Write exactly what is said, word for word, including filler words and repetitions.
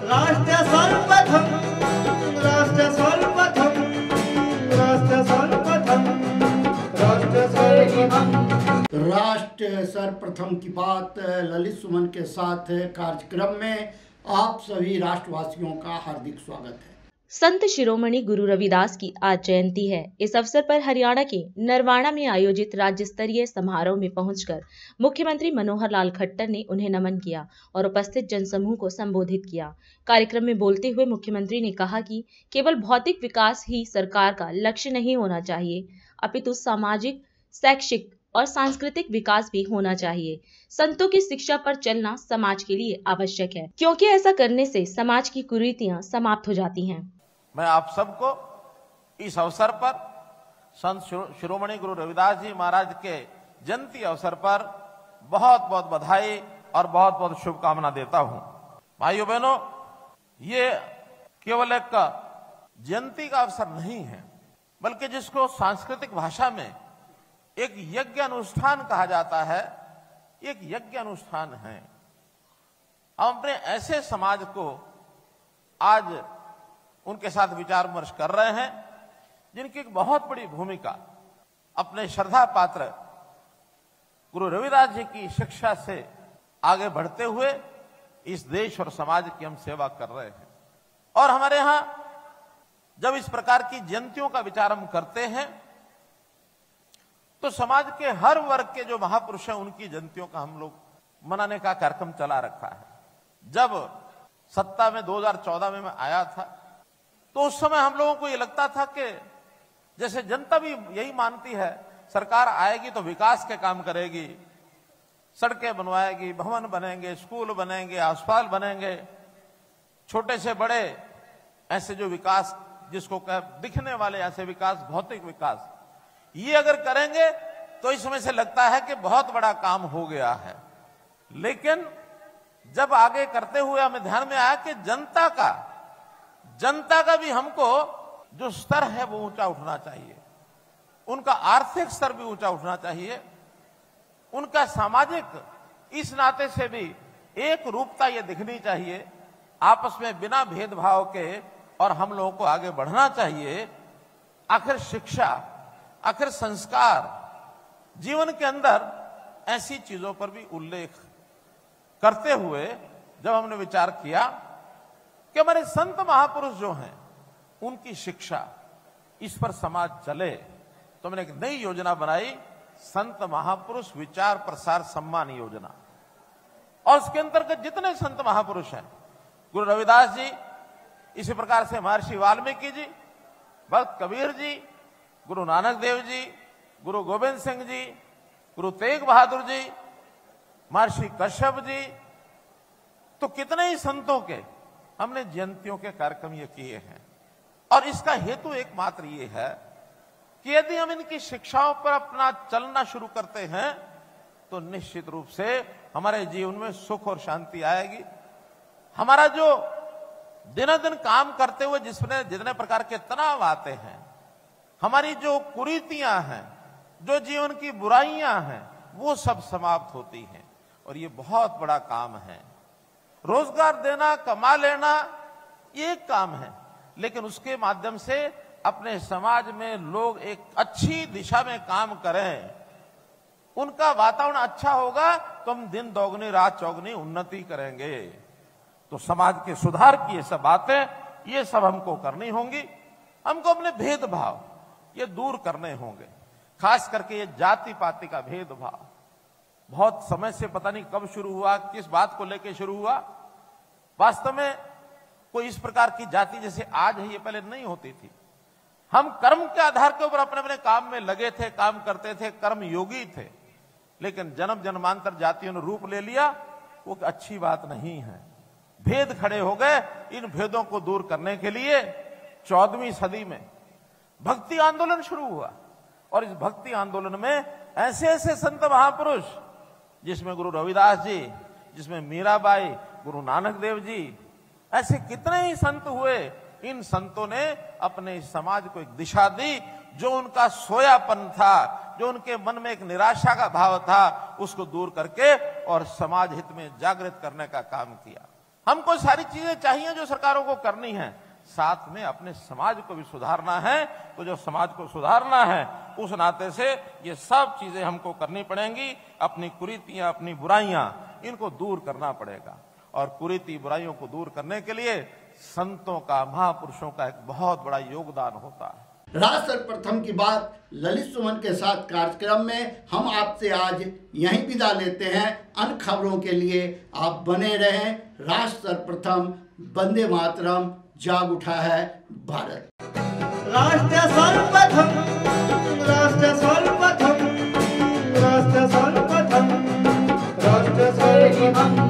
राष्ट्र सर्वप्रथम राष्ट्र सर्वप्रथम राष्ट्र सर्वप्रथम राष्ट्र सर्वप्रथम राष्ट्र सर्वप्रथम की बात ललित सुमन के साथ कार्यक्रम में आप सभी राष्ट्रवासियों का हार्दिक स्वागत है। संत शिरोमणि गुरु रविदास की आज जयंती है। इस अवसर पर हरियाणा के नरवाड़ा में आयोजित राज्य स्तरीय समारोह में पहुंचकर मुख्यमंत्री मनोहर लाल खट्टर ने उन्हें नमन किया और उपस्थित जनसमूह को संबोधित किया। कार्यक्रम में बोलते हुए मुख्यमंत्री ने कहा कि केवल भौतिक विकास ही सरकार का लक्ष्य नहीं होना चाहिए, अपितु सामाजिक, शैक्षिक और सांस्कृतिक विकास भी होना चाहिए। संतों की शिक्षा पर चलना समाज के लिए आवश्यक है, क्योंकि ऐसा करने से समाज की कुरीतियां समाप्त हो जाती हैं। मैं आप सबको इस अवसर पर संत शिरोमणि गुरु रविदास जी महाराज के जयंती अवसर पर बहुत बहुत बधाई और बहुत बहुत शुभकामना देता हूं। भाइयों बहनों, ये केवल एक जयंती का अवसर नहीं है, बल्कि जिसको सांस्कृतिक भाषा में एक यज्ञ अनुष्ठान कहा जाता है, एक यज्ञ अनुष्ठान है। हम अपने ऐसे समाज को आज उनके साथ विचार विमर्श कर रहे हैं जिनकी एक बहुत बड़ी भूमिका अपने श्रद्धा पात्र गुरु रविदास जी की शिक्षा से आगे बढ़ते हुए इस देश और समाज की हम सेवा कर रहे हैं। और हमारे यहां जब इस प्रकार की जयंतियों का विचार हम करते हैं तो समाज के हर वर्ग के जो महापुरुष हैं उनकी जयंतियों का हम लोग मनाने का कार्यक्रम चला रखा है। जब सत्ता में दो हज़ार चौदह में मैं आया था तो उस समय हम लोगों को ये लगता था कि जैसे जनता भी यही मानती है, सरकार आएगी तो विकास के काम करेगी, सड़कें बनवाएगी, भवन बनेंगे, स्कूल बनेंगे, अस्पताल बनेंगे, छोटे से बड़े ऐसे जो विकास जिसको कह दिखने वाले ऐसे विकास, भौतिक विकास, ये अगर करेंगे तो इस समय से लगता है कि बहुत बड़ा काम हो गया है। लेकिन जब आगे करते हुए हमें ध्यान में आया कि जनता का जनता का भी हमको जो स्तर है वो ऊंचा उठना चाहिए, उनका आर्थिक स्तर भी ऊंचा उठना चाहिए, उनका सामाजिक इस नाते से भी एक रूपता ये दिखनी चाहिए, आपस में बिना भेदभाव के और हम लोगों को आगे बढ़ना चाहिए। आखिर शिक्षा, आखिर संस्कार, जीवन के अंदर ऐसी चीजों पर भी उल्लेख करते हुए जब हमने विचार किया कि हमारे संत महापुरुष जो हैं उनकी शिक्षा, इस पर समाज चले, तो हमने एक नई योजना बनाई, संत महापुरुष विचार प्रसार सम्मान योजना। और उसके अंतर्गत जितने संत महापुरुष हैं, गुरु रविदास जी, इसी प्रकार से महर्षि वाल्मीकि जी, भक्त कबीर जी, गुरु नानक देव जी, गुरु गोविंद सिंह जी, गुरु तेग बहादुर जी, महर्षि कश्यप जी, तो कितने ही संतों के हमने जयंतियों के कार्यक्रम ये किए हैं। और इसका हेतु एकमात्र ये है कि यदि हम इनकी शिक्षाओं पर अपना चलना शुरू करते हैं तो निश्चित रूप से हमारे जीवन में सुख और शांति आएगी। हमारा जो दिन दिन काम करते हुए जिसमें जितने प्रकार के तनाव आते हैं, हमारी जो कुरीतियां हैं, जो जीवन की बुराइयां हैं, वो सब समाप्त होती हैं। और ये बहुत बड़ा काम है। रोजगार देना, कमा लेना, ये एक काम है, लेकिन उसके माध्यम से अपने समाज में लोग एक अच्छी दिशा में काम करें, उनका वातावरण अच्छा होगा तो हम दिन दोगुनी रात चौगुनी उन्नति करेंगे। तो समाज के सुधार की ये सब बातें, ये सब हमको करनी होंगी। हमको अपने भेदभाव ये दूर करने होंगे, खास करके ये जाति पाति का भेदभाव बहुत समय से पता नहीं कब शुरू हुआ, किस बात को लेकर शुरू हुआ। वास्तव में कोई इस प्रकार की जाति जैसे आज है ये पहले नहीं होती थी। हम कर्म के आधार के ऊपर अपने अपने काम में लगे थे, काम करते थे, कर्म योगी थे। लेकिन जन्म जन्मांतर जातियों ने रूप ले लिया, वो अच्छी बात नहीं है। भेद खड़े हो गए। इन भेदों को दूर करने के लिए चौदहवीं सदी में भक्ति आंदोलन शुरू हुआ। और इस भक्ति आंदोलन में ऐसे ऐसे संत महापुरुष, जिसमें गुरु रविदास जी, जिसमें मीराबाई, गुरु नानक देव जी, ऐसे कितने ही संत हुए। इन संतों ने अपने समाज को एक दिशा दी। जो उनका सोयापन था, जो उनके मन में एक निराशा का भाव था, उसको दूर करके और समाज हित में जागृत करने का काम किया। हमको सारी चीजें चाहिए जो सरकारों को करनी है, साथ में अपने समाज को भी सुधारना है। तो जो समाज को सुधारना है उस नाते से ये सब चीजें हमको करनी पड़ेंगी। अपनी कुरीतियां, अपनी बुराइयां, इनको दूर करना पड़ेगा। और कुरीति बुराइयों को दूर करने के लिए संतों का, महापुरुषों का एक बहुत बड़ा योगदान होता है। राष्ट्र सर्वप्रथम की बात ललित सुमन के साथ कार्यक्रम में हम आपसे आज यहीं विदा लेते हैं। अन्य खबरों के लिए आप बने रहें। राष्ट्र सर्वप्रथम, वंदे मातरम, जाग उठा है भारत। राष्ट्र सर्वप्रथम, राष्ट्र सर्वप्रथम, राष्ट्र सर्वप्रथम, राष्ट्र सर्वप्रथम।